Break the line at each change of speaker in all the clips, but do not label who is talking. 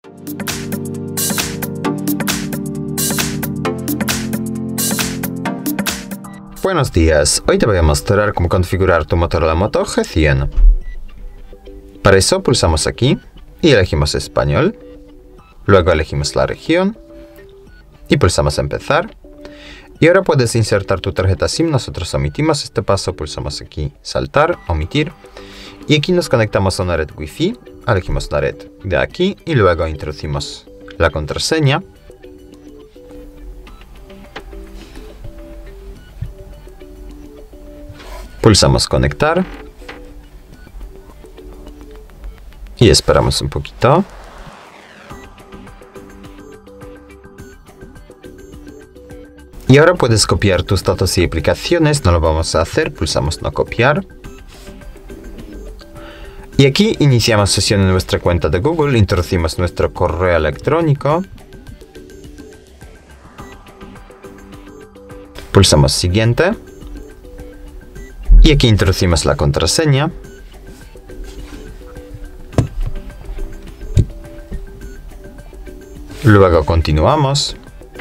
Buenos días, hoy te voy a mostrar cómo configurar tu Motorola Moto G100. Para eso pulsamos aquí y elegimos Español, luego elegimos la región y pulsamos Empezar. Y ahora puedes insertar tu tarjeta SIM, nosotros omitimos este paso, pulsamos aquí Saltar, Omitir. Y aquí nos conectamos a una red Wi-Fi, elegimos la red de aquí y luego introducimos la contraseña. Pulsamos Conectar. Y esperamos un poquito. Y ahora puedes copiar tus datos y aplicaciones, no lo vamos a hacer, pulsamos No copiar. Y aquí iniciamos sesión en nuestra cuenta de Google, introducimos nuestro correo electrónico. Pulsamos Siguiente. Y aquí introducimos la contraseña. Luego continuamos.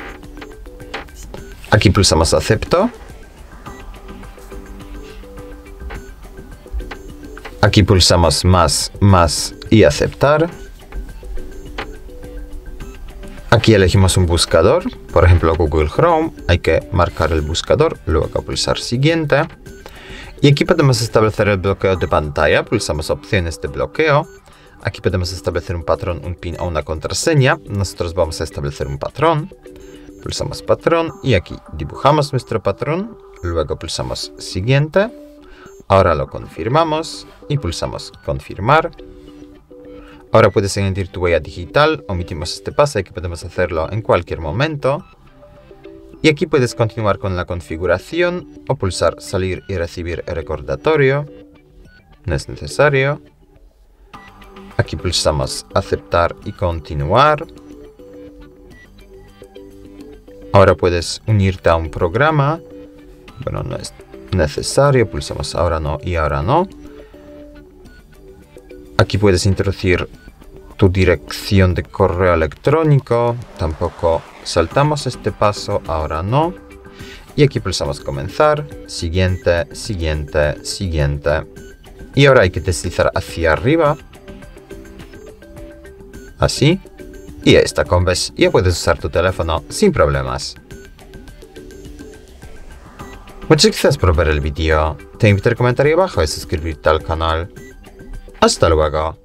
Aquí pulsamos Acepto. Aquí pulsamos Más y Aceptar. Aquí elegimos un buscador, por ejemplo Google Chrome. Hay que marcar el buscador, luego pulsar Siguiente. Y aquí podemos establecer el bloqueo de pantalla, pulsamos Opciones de bloqueo. Aquí podemos establecer un patrón, un PIN o una contraseña. Nosotros vamos a establecer un patrón. Pulsamos Patrón y aquí dibujamos nuestro patrón. Luego pulsamos Siguiente. Ahora lo confirmamos y pulsamos Confirmar. Ahora puedes añadir tu huella digital. Omitimos este paso, aquí podemos hacerlo en cualquier momento. Y aquí puedes continuar con la configuración o pulsar Salir y recibir el recordatorio. No es necesario. Aquí pulsamos Aceptar y Continuar. Ahora puedes unirte a un programa. Bueno, no es necesario. Pulsamos Ahora no y Ahora no. Aquí puedes introducir tu dirección de correo electrónico. Tampoco saltamos este paso. Ahora no. Y aquí pulsamos Comenzar. Siguiente, Siguiente, Siguiente. Y ahora hay que deslizar hacia arriba. Así. Y ya está, como ves, ya puedes usar tu teléfono sin problemas. Muchas gracias por ver el vídeo. Te invito a comentar ahí abajo y suscribirte al canal. Hasta luego.